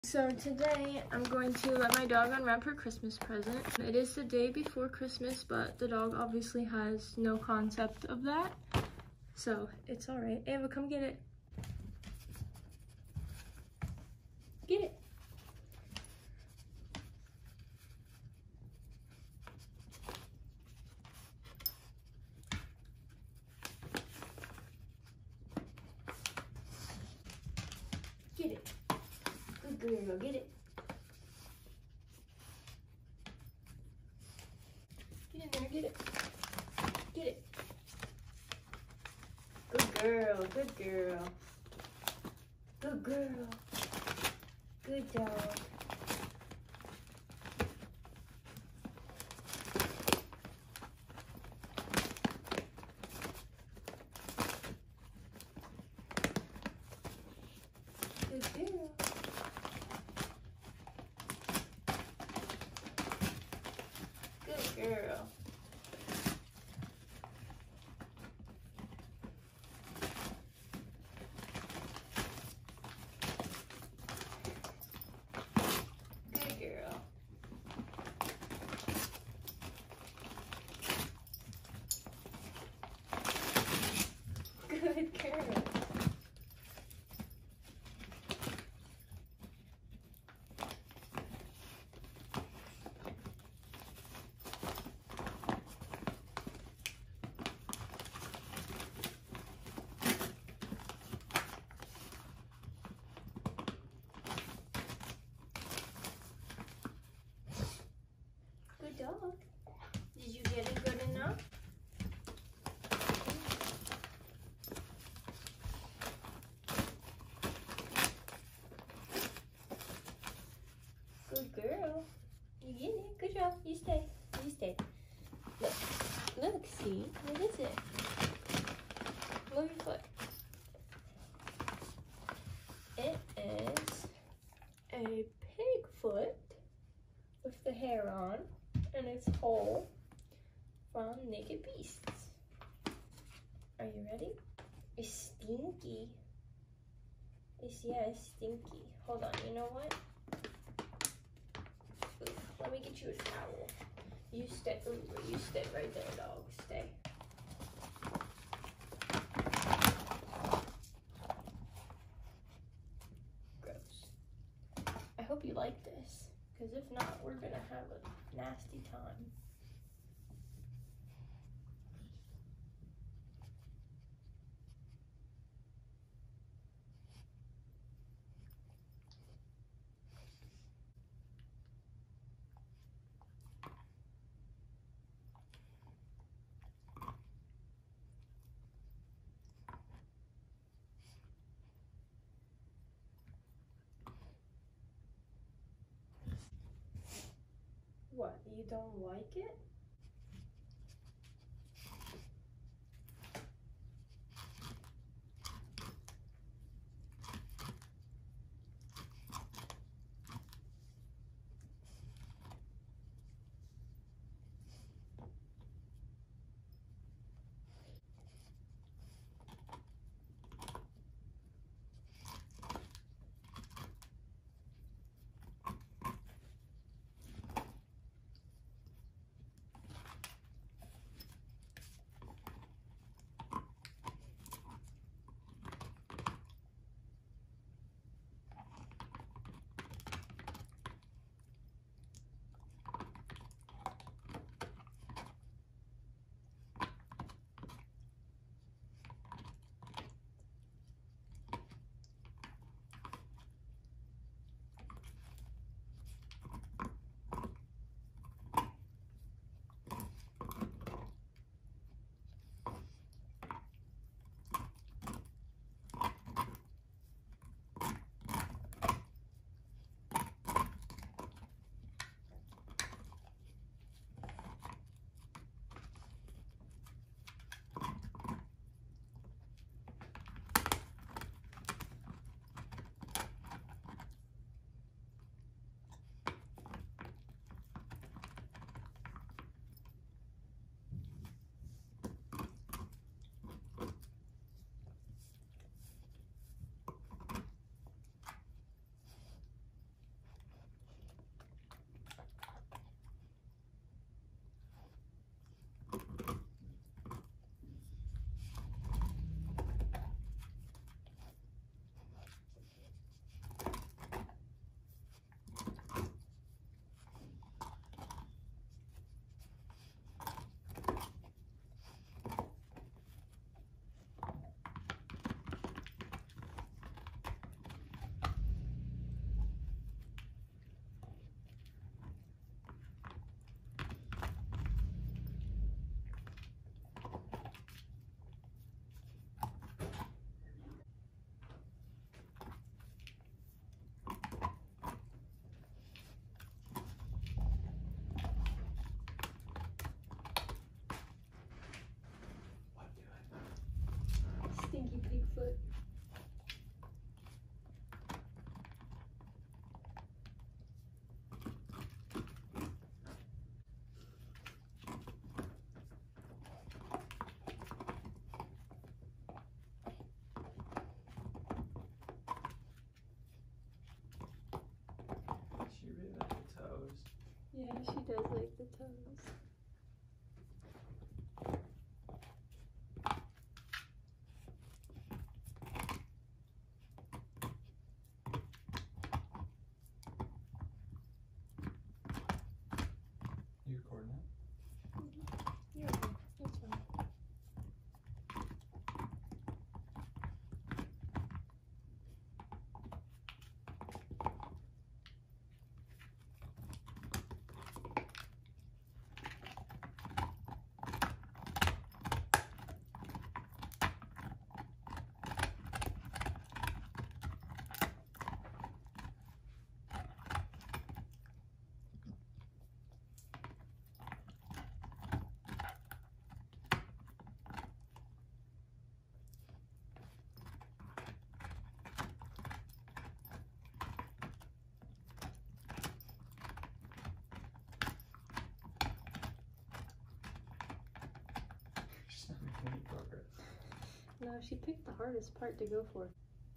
So today I'm going to let my dog unwrap her Christmas present. It is the day before Christmas, but the dog obviously has no concept of that. So it's all right. Ava, come get it. Get it. Get it. Good girl, get it. Get in there, get it. Get it. Good girl, good girl. Good girl. Good dog. Good girl. Good girl. Good girl. Good girl. Good dog. Did you get it good enough? Good girl. You get it. Good job. You stay. You stay. Look. Look, see? What is it? Move your foot. It is a pig foot with the hair on, and it's whole from Naked Beasts. Are you ready? It's stinky. It's stinky. Hold on, you know what? Ooh, let me get you a towel. You stay. Ooh, you stay right there, dog. Stay. Gross. I hope you like this, because if not, we're gonna have a nasty time. What, you don't like it? Yeah, she does like the toes. You recording it? Yeah, that's fine. She's not making any progress. No, she picked the hardest part to go for.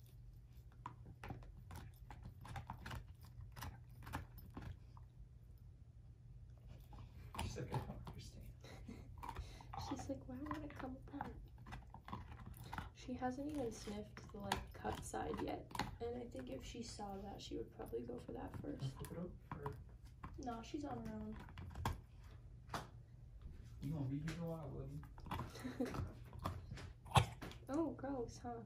She's like, I don't understand. She's like, why won't it come apart? She hasn't even sniffed the like cut side yet, and I think if she saw that, she would probably go for that first. Flip it over. No, she's on her own. You gonna be here a while, buddy? Oh, gross, huh?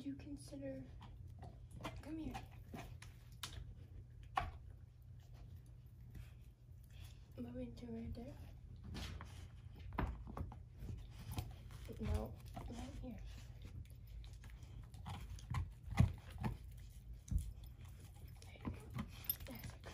would you consider? Come here. Moving to right there. No, right here. There you go. That's it.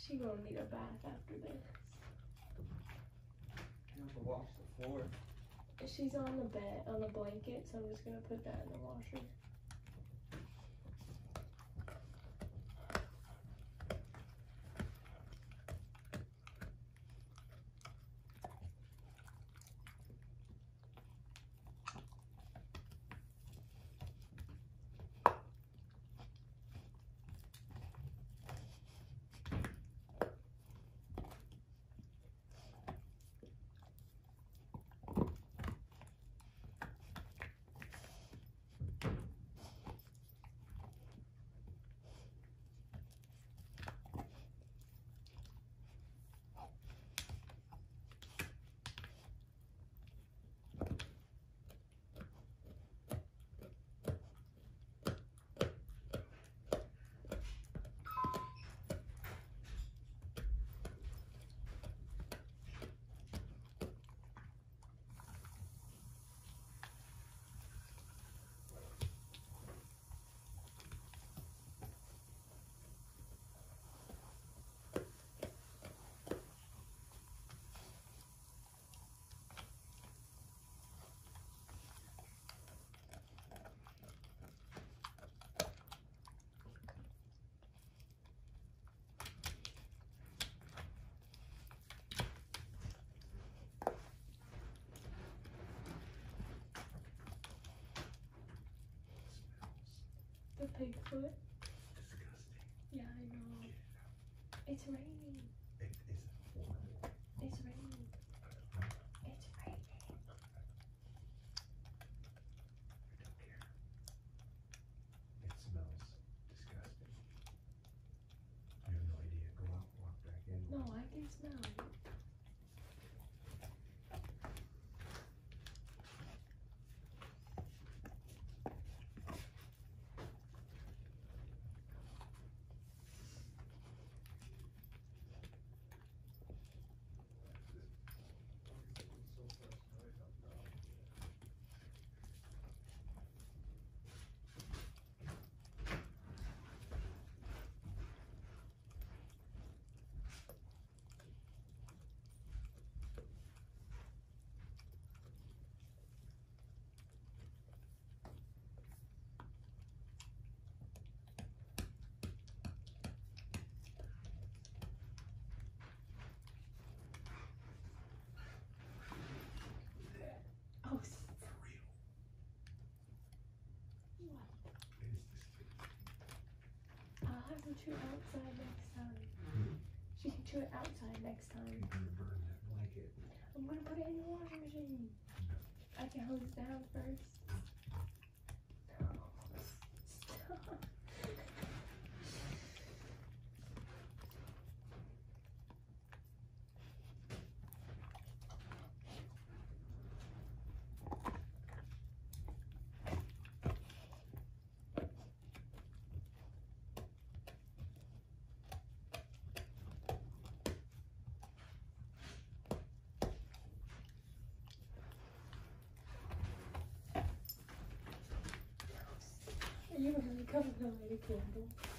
She gonna need a bath after this. You have to wash the floor. She's on the bed, on the blanket, so I'm just gonna put that in the washer. The pig foot. Disgusting. Yeah, I know. Get it out. It's raining. It is horrible. It's raining. It's raining. I don't care. It smells disgusting. I have no idea. Go out, walk back in. No, I can smell it. Oh, For real. what? It is disgusting. I'll have her chew outside next time. She can chew it outside next time. You're gonna burn that blanket. I'm gonna put it in the washing machine. I can hose it down first. Stop. Are you really coming to light a candle?